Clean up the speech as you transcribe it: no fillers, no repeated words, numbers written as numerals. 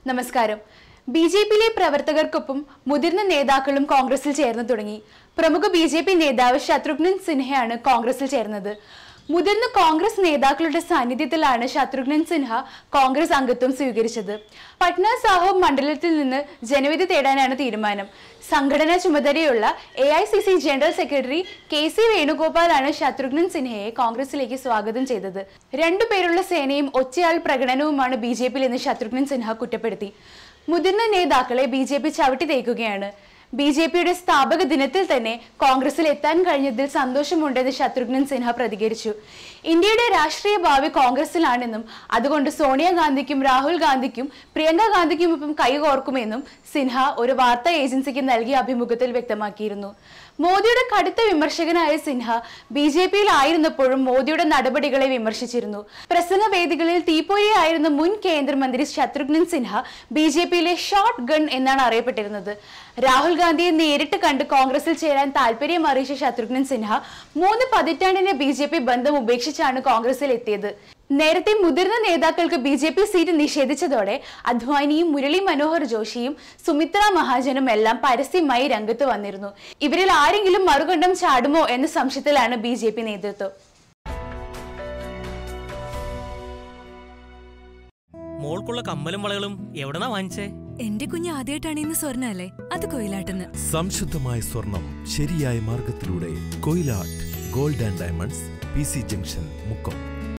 നമസ്കാരം. ബിജെപിയിലെ പ്രവർത്തകർക്കൊപ്പം മുതിർന്ന നേതാക്കളും കോൺഗ്രസിൽ ചേർന്ന് തുടങ്ങി. പ്രമുഖ ബിജെപി നേതാവ് ശത്രുഘ്നൻ സിൻഹയാണ് കോൺഗ്രസിൽ ചേർന്നത്. മുതിർന്ന കോൺഗ്രസ് നേതാക്കളുടെ സാന്നിധ്യത്തിലാണ് ശത്രുഘ്നൻ സിൻഹ കോൺഗ്രസ് അംഗത്വം സ്വീകരിച്ചത്. പട്ന സാഹിബ് മണ്ഡലത്തിൽ നിന്ന് ജനവിധി തേടാനാണ് തീരുമാനം. സംഘടനാ ചുമതലയുള്ള AICC ജനറൽ സെക്രട്ടറി KC വേണുഗോപാലാണ് ശത്രുഘ്നൻ സിൻഹയെ കോൺഗ്രസിലേക്ക് സ്വാഗതം ചെയ്തത്. രണ്ടുപേരുള്ള സേനയും ഒറ്റയാൾ പ്രകടനവുമാണ് BJPയിൽ എന്ന് ശത്രുഘ്നൻ സിൻഹ കുറ്റപ്പെടുത്തി. മുതിർന്ന നേതാക്കളെ BJP ചവിട്ടി തേക്കുകയാണ്. BJPയുടെ സ്ഥാപക ദിനത്തിൽ തന്നെ കോൺഗ്രസിൽ എത്താൻ കഴിഞ്ഞതിൽ സന്തോഷമുണ്ടെന്ന് ശത്രുഘ്നൻ സിൻഹ പ്രതികരിച്ചു. ഇന്ത്യയുടെ രാഷ്ട്രീയ ഭാവി കോൺഗ്രസിലാണെന്നും അതുകൊണ്ട് സോണിയാഗാന്ധിക്കും രാഹുൽ ഗാന്ധിക്കും പ്രിയങ്ക ഗാന്ധിക്കുമൊപ്പം കൈകോർക്കുമെന്നും സിൻഹ ഒരു വാർത്താ ഏജൻസിക്ക് നൽകിയ അഭിമുഖത്തിൽ വ്യക്തമാക്കിയിരുന്നു. മോദിയുടെ കടുത്ത വിമർശകനായ സിൻഹ BJPയിൽ ആയിരുന്നപ്പോഴും മോദിയുടെ നടപടികളെ വിമർശിച്ചിരുന്നു. പ്രസംഗ വേദികളിൽ തീപ്പൊരിയായിരുന്ന മുൻ കേന്ദ്രമന്ത്രി ശത്രുഘ്നൻ സിൻഹ BJPയിലെ ഷോർട്ട് ഗൺ എന്നാണ് അറിയപ്പെട്ടിരുന്നത്. രാഹുൽ ഗാന്ധിയെ നേരിട്ട് കണ്ട് കോൺഗ്രസിൽ ചേരാൻ താല്പര്യം അറിയിച്ച ശത്രുഘ്നൻ സിൻഹ 3 പതിറ്റാണ്ടിന്റെ BJP ബന്ധം ഉപേക്ഷിച്ചാണ് കോൺഗ്രസിൽ എത്തിയത്. നേരത്തെ മുതിർന്ന നേതാക്കൾക്ക് BJP സീറ്റ് നിഷേധിച്ചതോടെ അദ്വാനിയും മുരളി മനോഹർ ജോഷിയും സുമിത്ര മഹാജനും എല്ലാം പരസ്യമായി രംഗത്ത് വന്നിരുന്നു. ഇവരിൽ ആരെങ്കിലും മറുകണ്ഠം ചാടുമോ എന്ന സംശയത്തിലാണ് BJP നേതൃത്വം. മോൾക്കുള്ള കമ്മലും വളകളും എവിടെന്നാ വാങ്ങിച്ചേ? എന്റെ കുഞ്ഞ് ആദ്യമായിട്ടാണ് ഇന്ന് സ്വർണ്ണ അല്ലേ, അത് കൊയിലാട്ടെന്ന്. സംശുദ്ധമായ സ്വർണം ശരിയായ മാർഗത്തിലൂടെ Koyilatt gold and diamonds, PC junction, Mukkam.